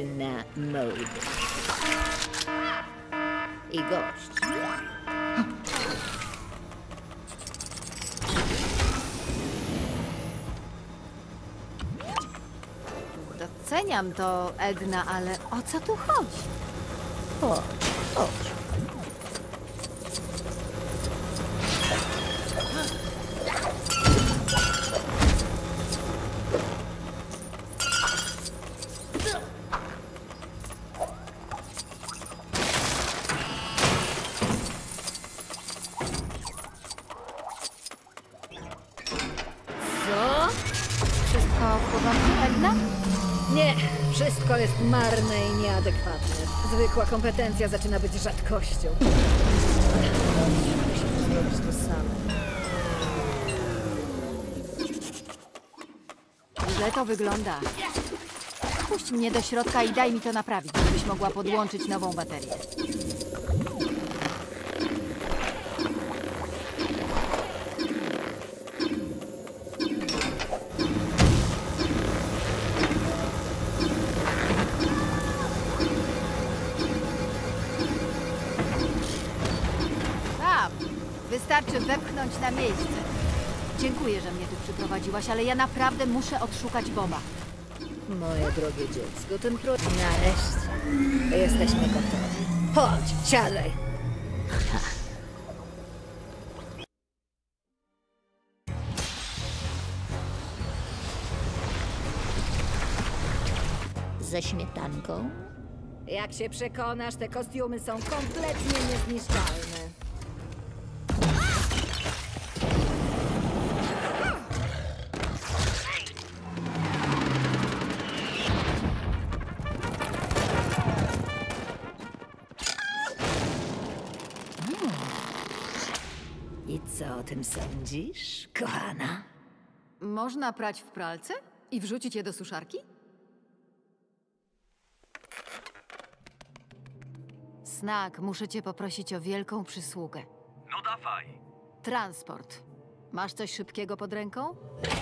Edna Mode. I gość. Doceniam to, Edna, ale o co tu chodzi? Chodź, chodź. Co? Wszystko w porządku, Edna? Nie, wszystko jest marne i nieadekwatne. Zwykła kompetencja zaczyna być rzadkością. Musimy zrobić to samo. Źle to wygląda. Puść mnie do środka i daj mi to naprawić, żebyś mogła podłączyć nową baterię. Wystarczy wepchnąć na miejsce. Dziękuję, że mnie tu przyprowadziłaś, ale ja naprawdę muszę odszukać Boba. Moje drogie dziecko, ten projekt... Nareszcie. Jesteśmy gotowi. Chodź, siadaj. Ze śmietanką? Jak się przekonasz, te kostiumy są kompletnie niezniszczalne. I co o tym sądzisz, kochana? Można prać w pralce i wrzucić je do suszarki? Snack, muszę cię poprosić o wielką przysługę. No dawaj. Transport. Masz coś szybkiego pod ręką?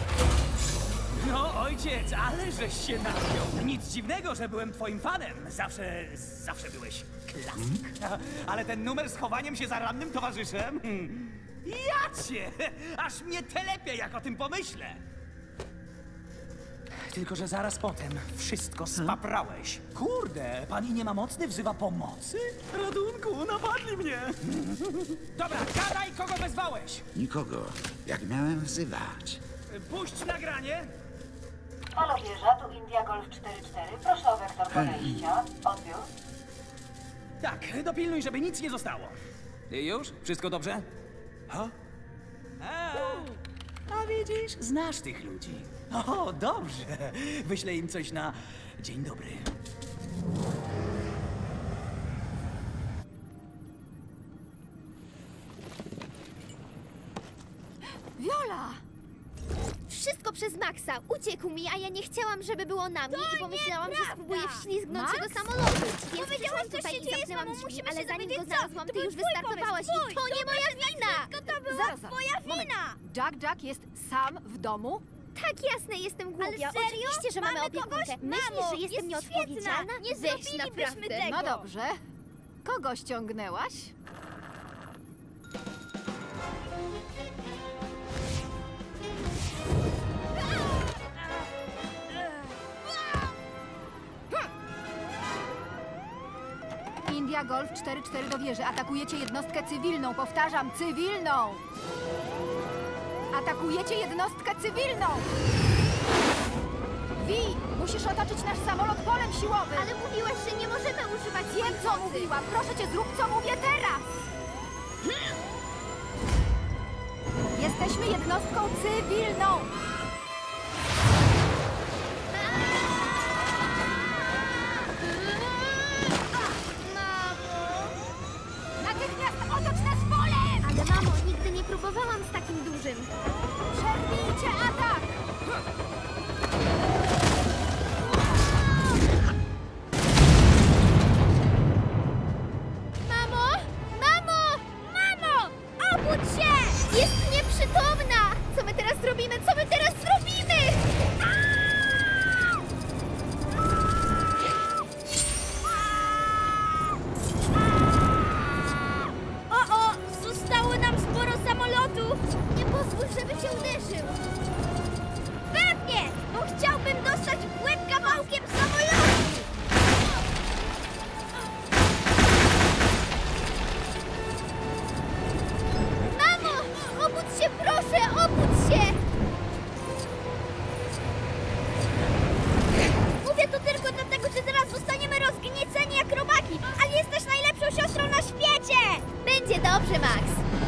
No ojciec, ale żeś się napiął. Nic dziwnego, że byłem twoim fanem. Zawsze byłeś klasik. Ale ten numer z chowaniem się za rannym towarzyszem? Ja cię! Aż mnie telepie, jak o tym pomyślę. Tylko że zaraz potem wszystko spaprałeś. Kurde, pani nie ma mocny wzywa pomocy? Ratunku, napadli mnie. Dobra, gadaj, kogo wezwałeś. Nikogo. Jak miałem wzywać? Puść nagranie. Halo wieża, tu India Golf 4-4. Proszę o wektor podejścia. Odbiór. Tak, dopilnuj, żeby nic nie zostało. Ty już? Wszystko dobrze? A widzisz, znasz tych ludzi. O, dobrze. Wyślę im coś na dzień dobry. Viola! Wszystko przez Maxa. Uciekł mi, a ja nie chciałam, żeby było na mnie i pomyślałam, że spróbuję wślizgnąć się do samolotu. Więc powiedziałam tutaj i zamknęłam drzwi, ale zanim go znalazłam, ty już wystartowałaś i to nie moja wina! To była twoja wina! Jack jest sam w domu? Tak, jasne, jestem głupia. Ale serio? Oczywiście, że mamy opiekunkę. Myślisz, że jestem nieodpowiedzialna? Nie zrobilibyśmy tego. No dobrze. Kogo ściągnęłaś? India Golf 4-4 do wieży. Atakujecie jednostkę cywilną. Powtarzam, cywilną! Atakujecie jednostkę cywilną! Vi, musisz otoczyć nasz samolot polem siłowym! Ale mówiłaś, że nie możemy używać Wiem, co mówiłam! Proszę cię, zrób, co mówię teraz! Jesteśmy jednostką cywilną! Natychmiast otocz nas polem! Ale mamo, nigdy nie próbowałam z takim dużym. Przerwijcie atak! Mamo! Mamo! Mamo! Obudź się! Jest nieprzytomna! Co my teraz zrobimy? Co my teraz zrobimy? Dobrze, Max.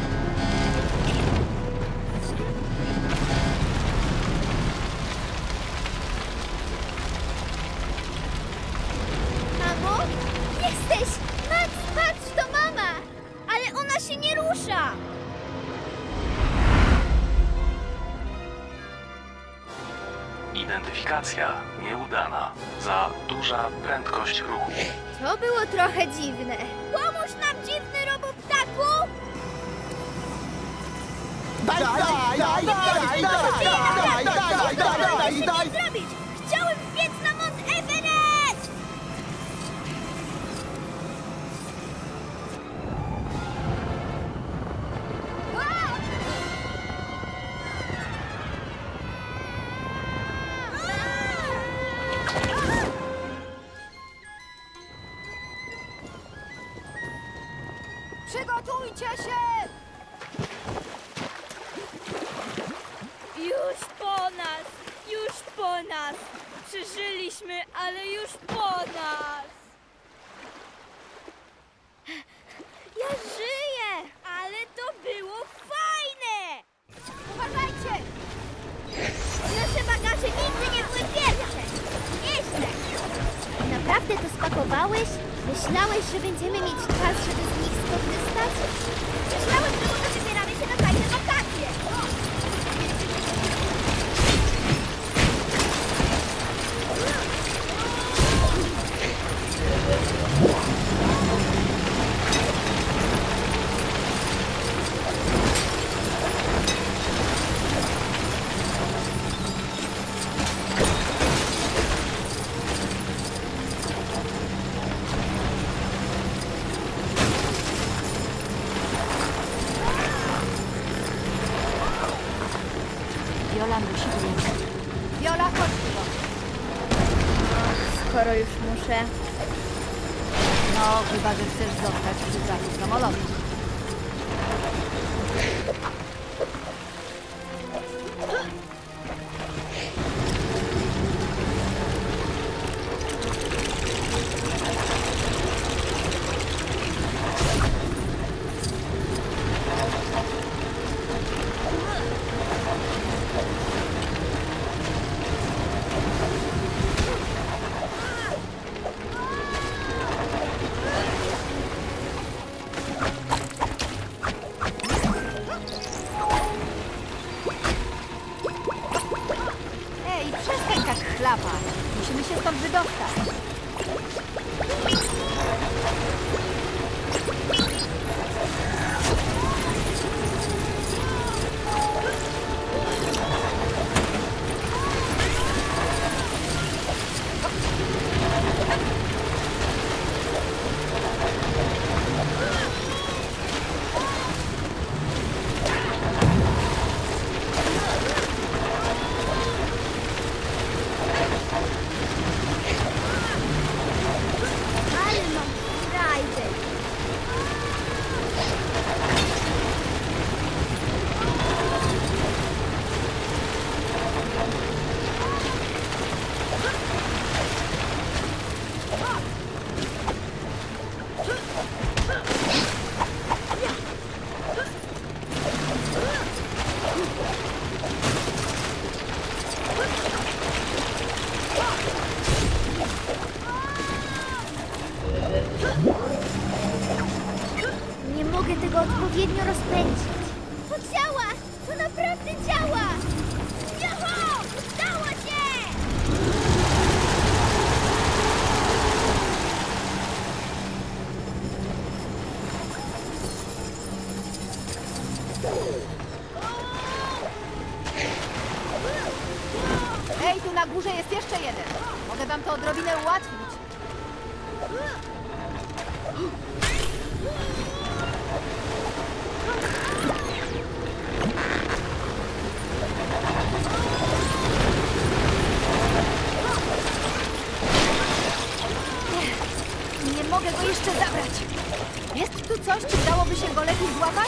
Mamo? Jesteś! Max, patrz, to mama! Ale ona się nie rusza! Identyfikacja nieudana. Za duża prędkość ruchu. To było trochę dziwne. Pomóż nam, dziwny roboptaku! Daj! Zrobić! Chciałem wbiec na Mount Everest! Przygotujcie się! Już po nas! Już po nas! Przeżyliśmy, ale już po nas! Ja żyję! Ale to było fajne! Uważajcie! Nasze bagaże nigdy nie były pierwsze! Nieźle! Naprawdę to spakowałeś? Myślałeś, że będziemy mieć czas, żeby z nich skorzystać? Myślałem, że może wybieramy się na fajne wakacje! Viola musi wyjechać. Viola, chodź tu. Skoro już muszę... No, chyba, że chcesz zostać przy dachu samolotu. Ej, przestań tak chlapać. Musimy się stąd wydostać. Ale mam frajdę! Nie mogę tego odpowiednio rozpędzić. To działa! To naprawdę działa! Juhu! Udało się! Ej, tu na górze jest jeszcze jeden. Mogę wam to odrobinę ułatwić. Nie mogę go jeszcze zabrać. Jest tu coś, czy dałoby się go lepiej złapać?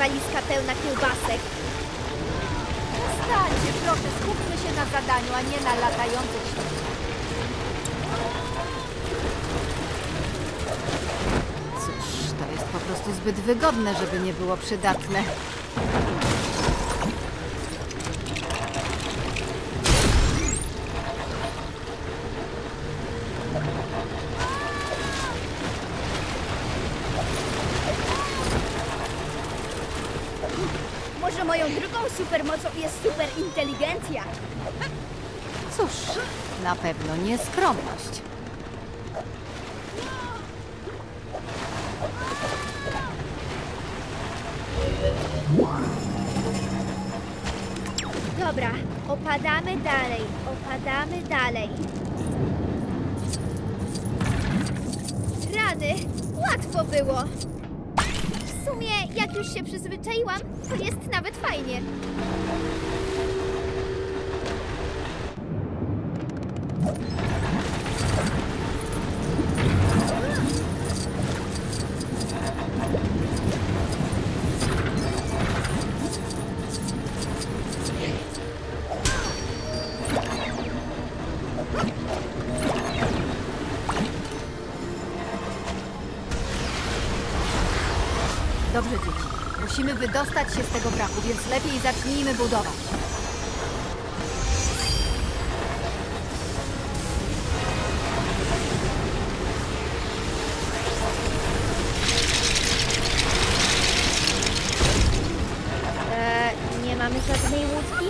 walizka pełna kiełbasek. Przestańcie, proszę, skupmy się na zadaniu, a nie na latających światłach. Cóż, to jest po prostu zbyt wygodne, żeby nie było przydatne. Może moją drugą supermocą jest superinteligencja. Cóż, na pewno nie skromność. Dobra, opadamy dalej, opadamy dalej. Rany, łatwo było. W sumie, jak już się przyzwyczaiłam, to jest nawet fajnie. Dobrze, dzieci. Musimy wydostać się z tego braku, więc lepiej zacznijmy budować. Nie mamy żadnej łódki?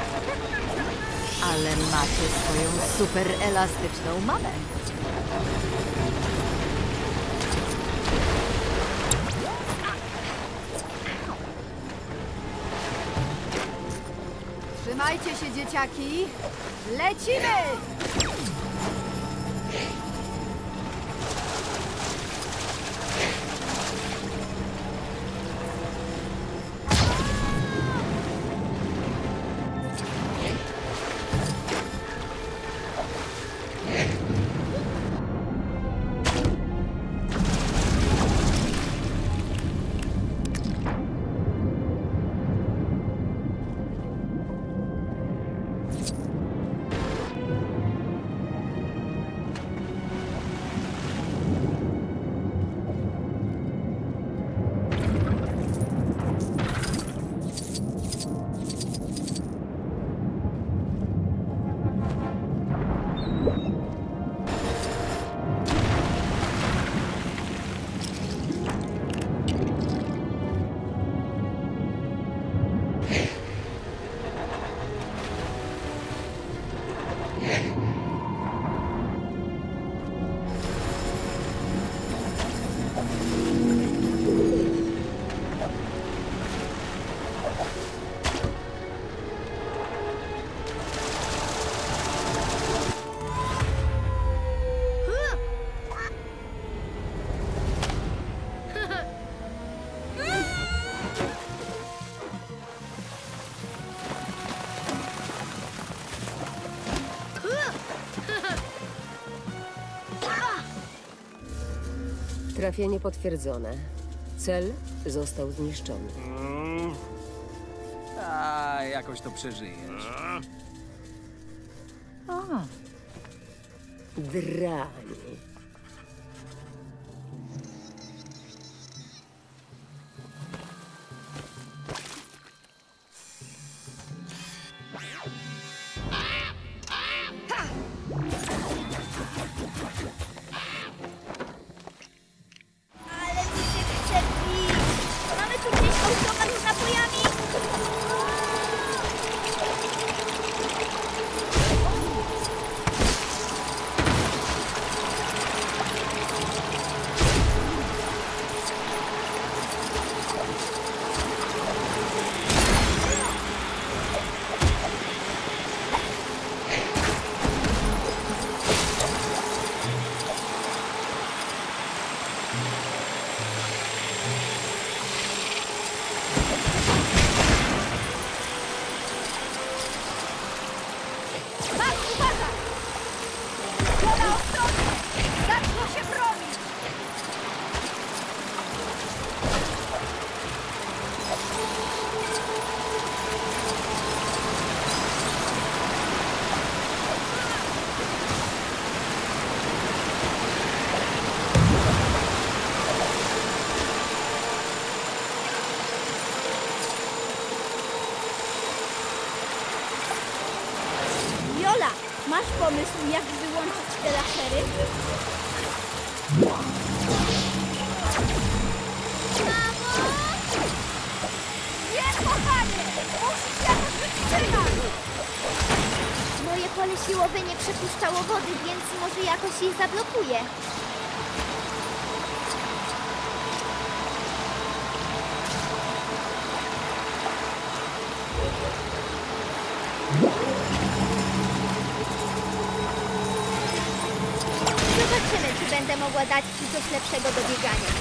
Ale macie swoją super elastyczną mamę. Trzymajcie się, dzieciaki! Lecimy! Trafienie potwierdzone. Cel został zniszczony. A, jakoś to przeżyjesz. Dranie. Ale mi się chce pić. Mamy tu gdzieś automat z napojami? Pole siłowe nie przepuszczało wody, więc może jakoś je zablokuje. Zobaczymy, czy będę mogła dać ci coś lepszego do biegania.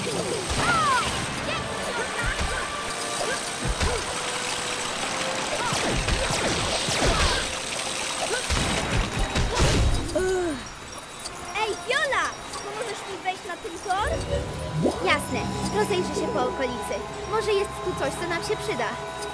Ej, Viola! Pomożesz mi wejść na ten tor? Jasne, rozejrzę się po okolicy. Może jest tu coś, co nam się przyda.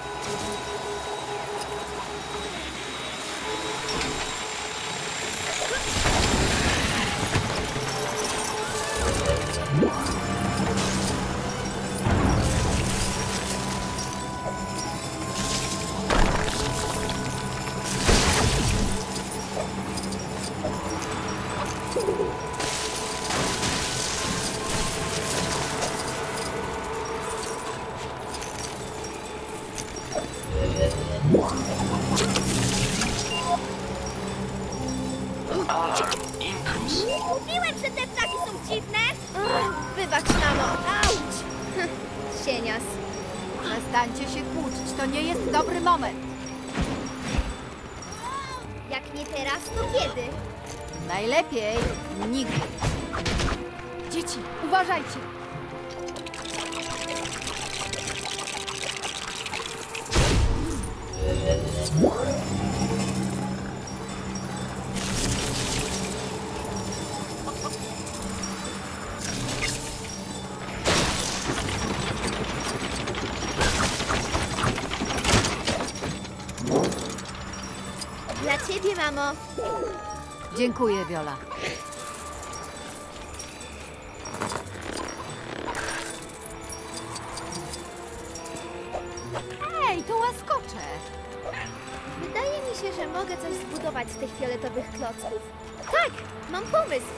Alarm. Intruz. Mówiłem, że te ptaki są dziwne! Wybacz, mamo. Auć! Cienias. Przestańcie się kłócić, to nie jest dobry moment. Jak nie teraz, to kiedy? Najlepiej nigdy. Dzieci, uważajcie. Dla ciebie, mamo. Dziękuję, Viola. Ej, to łaskocze. Wydaje mi się, że mogę coś zbudować z tych fioletowych klocków. Tak, mam pomysł.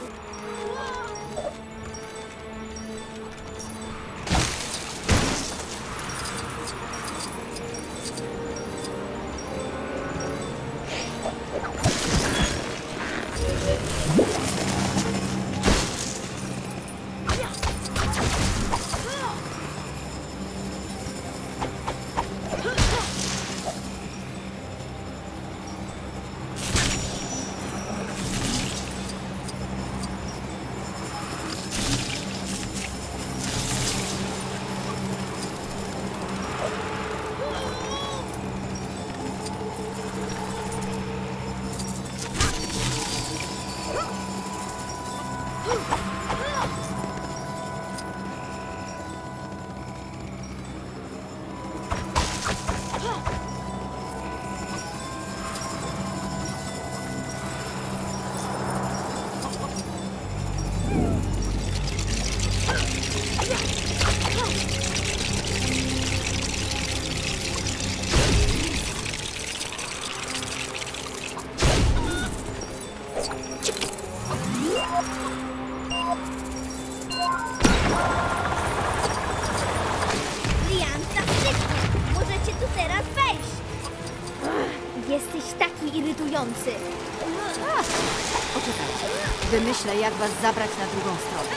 Lian, fantastycznie! Możecie tu teraz wejść! Jesteś taki irytujący. Poczekajcie. Wymyślę, jak was zabrać na drugą stronę.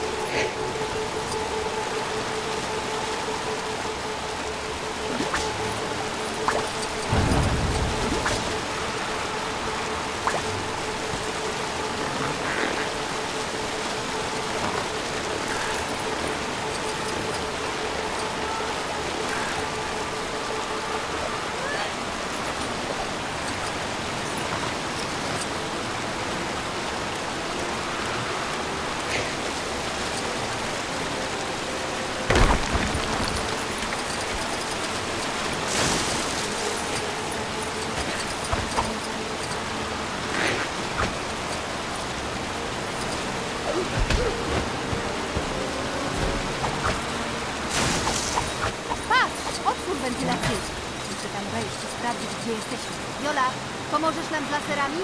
Patrz! Otwór wentylacyjny. Muszę tam wejść i sprawdzić, gdzie jesteśmy. Viola, pomożesz nam z laserami?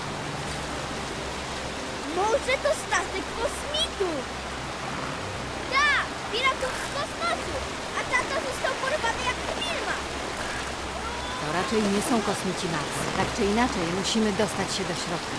Może to statek kosmitów! Tak! Piratów z kosmosu! A tata został porwany jak w filmach! To raczej nie są kosmici Mars. Tak czy inaczej, musimy dostać się do środka.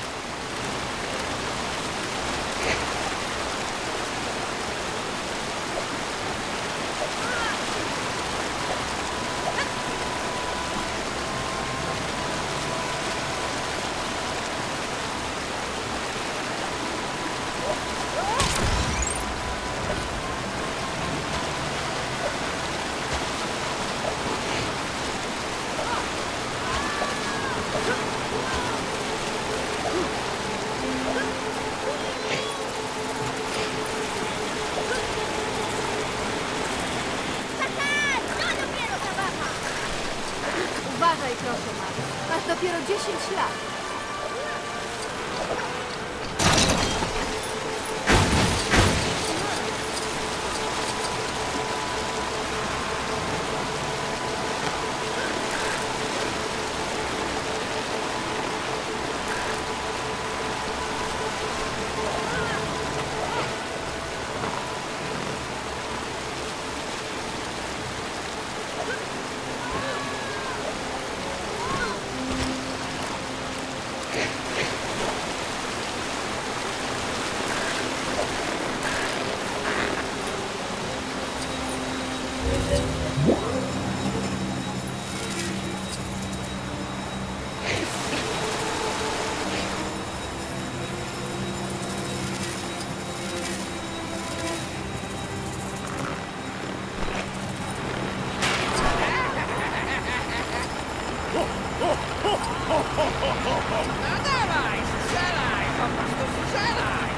Uważaj, proszę, Max. Masz dopiero 10 lat. No dawaj, strzelaj, po prostu strzelaj!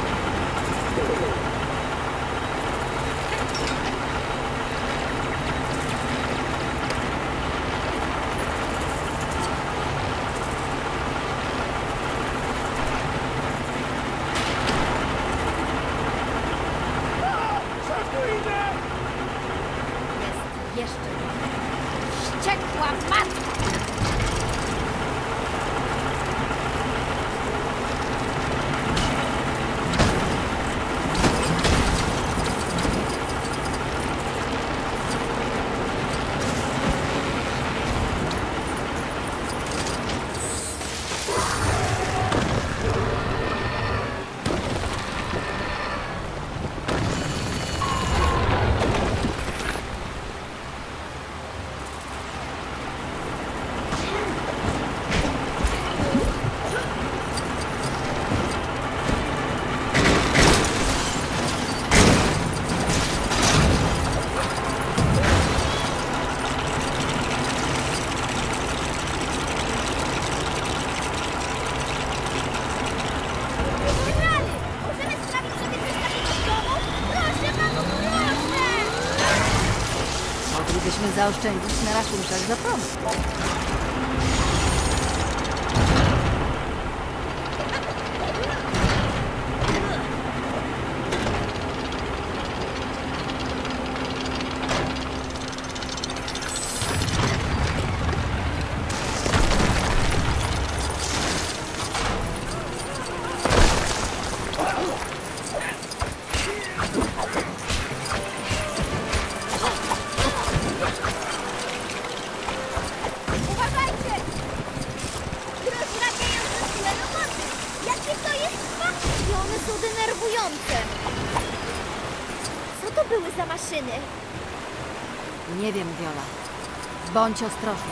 Jest jeszcze wściekła matka! Moglibyśmy zaoszczędzić na rachunkach za prąd. Co to były za maszyny? Nie wiem, Viola. Bądź ostrożna.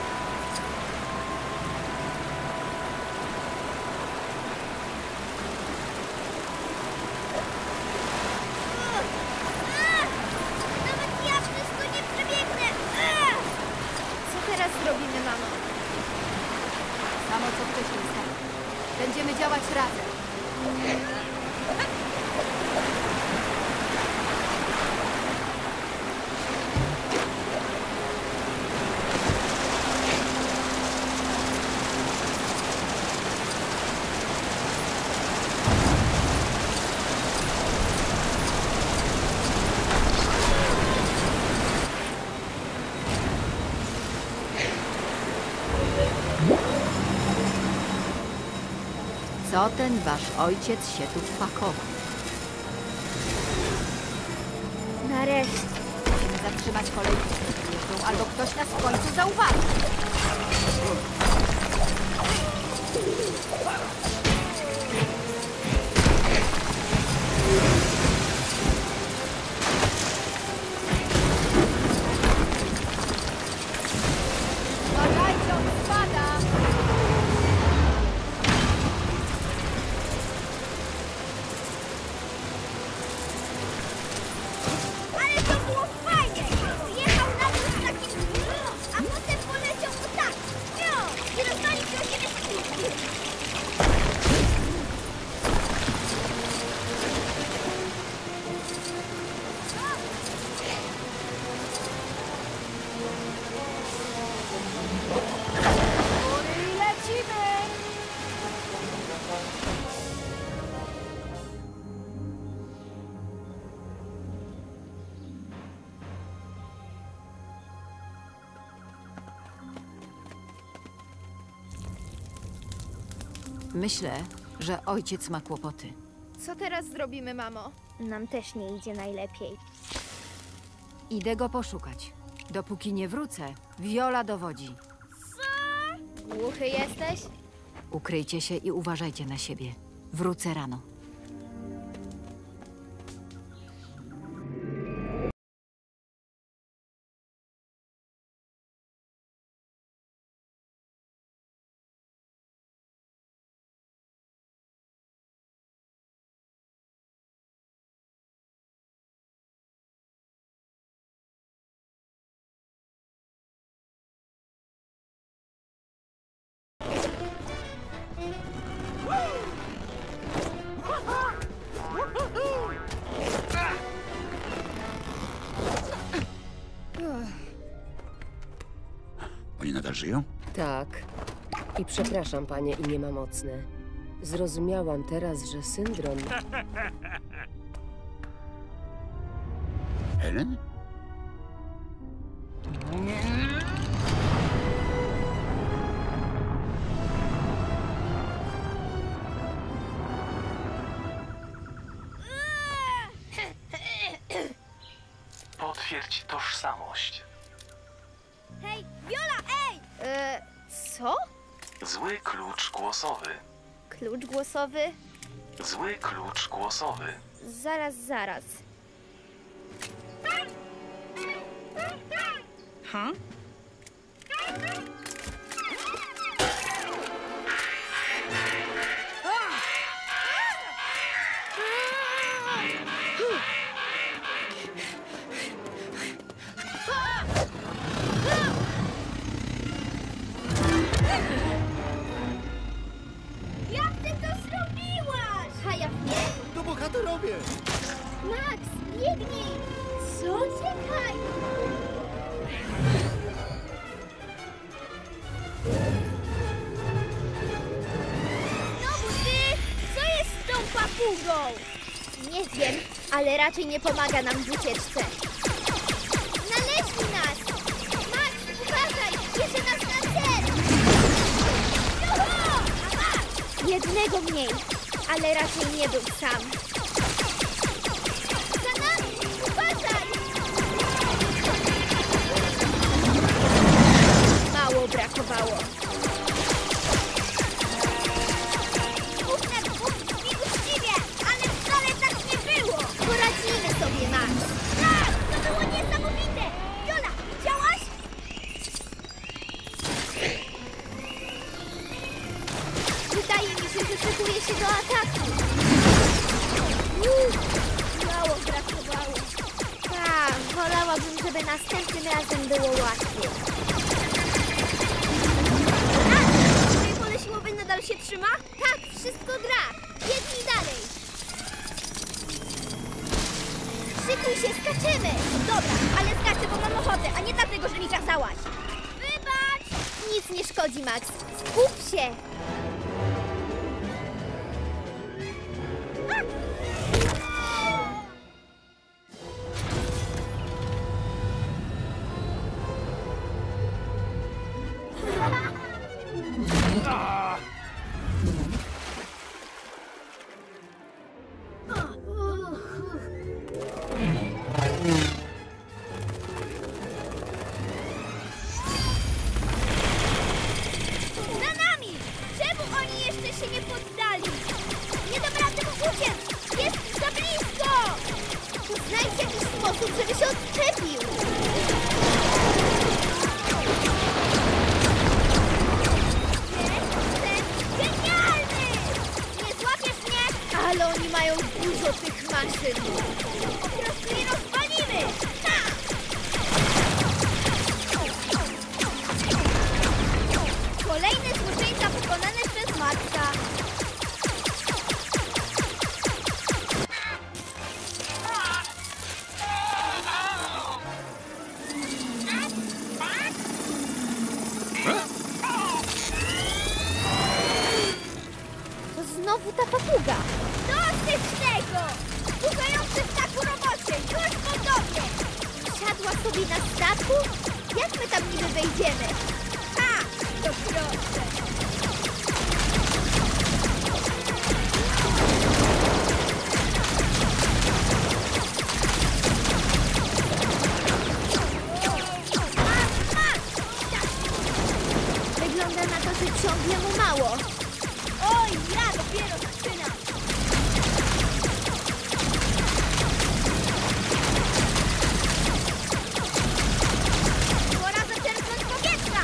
Nawet ja wszystko nie przebiegnę! Co teraz zrobimy, mamo? Samo co wcześniej stało. Będziemy działać razem. Co ten wasz ojciec się tu wpakował? Nareszcie. Musimy zatrzymać kolejki, które jeżdżą, albo ktoś nas w końcu zauważy. Uważajcie, on spada! Ale to było fajnie! Jechał na dół z takim... A potem poleciał mu tak! I rozwalił się o siebie takim... I lecimy! Myślę, że ojciec ma kłopoty. Co teraz zrobimy, mamo? Nam też nie idzie najlepiej. Idę go poszukać. Dopóki nie wrócę, Viola dowodzi. Głuchy jesteś? Ukryjcie się i uważajcie na siebie. Wrócę rano. Oni nadal żyją? Tak. I przepraszam, panie imię ma mocne. Zrozumiałam teraz, że syndrom... Helen? Potwierdź tożsamość. Hej, Viola, ej! Co? Zły klucz głosowy. Klucz głosowy? Zły klucz głosowy. Zaraz. Jak ty to zrobiłaś? A ja wiem. To bohaterowie! Max, biegnij! Co? Czekaj! Znowu ty! Co jest z tą papugą? Nie wiem, ale raczej nie pomaga nam w ucieczce. Znaleźli nas! Max, uważaj! Bierze nas na cel! Juhu! Aha! Jednego mniej, ale raczej nie był sam. Za nami! Uważaj! Mało brakowało. Dwóch na dwóch brzmi uczciwie, ale wcale tak nie było. Poradzimy sobie, Max. Tak, to było niesamowite. Viola, widziałaś? Wydaje mi się, że szykuje się do ataku. Mało brakowało. Tak, wolałabym, żeby następnym razem było łatwiej. Twoje pole siłowe nadal się trzyma? Tak, wszystko gra. Biegnij dalej. Szykuj się, skaczemy. Dobra, ale skaczę, bo mam ochotę, a nie dlatego, że mi kazałaś. Wybacz! Nic nie szkodzi, Max. Skup się. sposób, żeby się odczepił. Jestem genialny! Nie złapiesz mnie? Ale oni mają dużo tych maszyn. Po prostu je rozwalimy! Ha! Kolejny złoczyńca pokonany przez Maxa. To znowu ta papuga. Dosyć tego! Pukający ptaku robocie, już po tobie! Siadła sobie na statku? Jak my tam niby wejdziemy? Ha! To proste! Wygląda na to, że ciągle mu mało. Oj, ja dopiero zaczynam! Pora zaczerpnąć powietrza!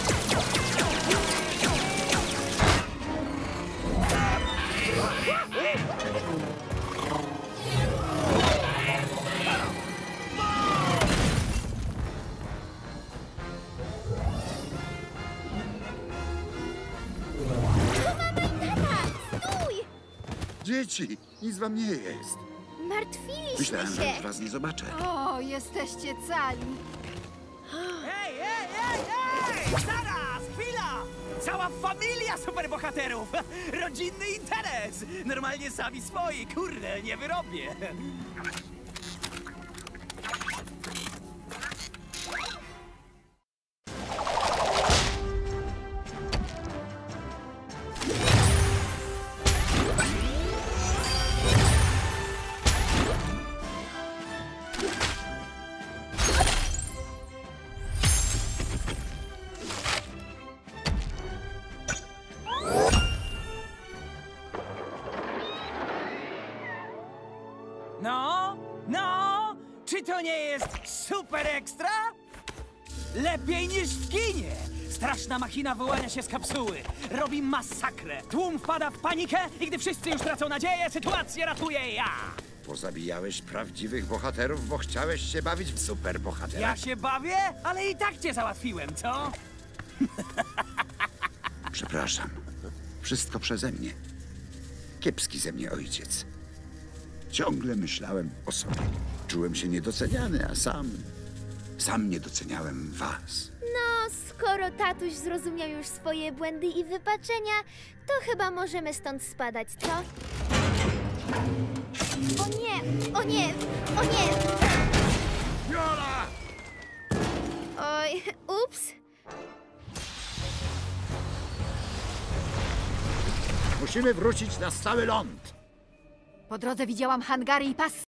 Stój! Dzieci, nic wam nie jest. Martwiliśmy Myślałem, że się. już was nie zobaczę. O, jesteście cali. Ej, ej, ej, ej! Zaraz, chwila! Cała familia superbohaterów! Rodzinny interes! Normalnie sami swoi, kurde, nie wyrobię! No, no, czy to nie jest super ekstra? Lepiej niż w kinie! Straszna machina wyłania się z kapsuły, robi masakrę, tłum wpada w panikę i gdy wszyscy już tracą nadzieję, sytuację ratuję ja! Pozabijałeś prawdziwych bohaterów, bo chciałeś się bawić w superbohatera. Ja się bawię, ale i tak cię załatwiłem, co? Przepraszam. Wszystko przeze mnie. Kiepski ze mnie ojciec. Ciągle myślałem o sobie. Czułem się niedoceniany, a sam nie doceniałem was. No, skoro tatuś zrozumiał już swoje błędy i wypaczenia, to chyba możemy stąd spadać, co? O nie! O nie! O nie! Jola! Oj, ups! Musimy wrócić na stały ląd. Po drodze widziałam hangary i pas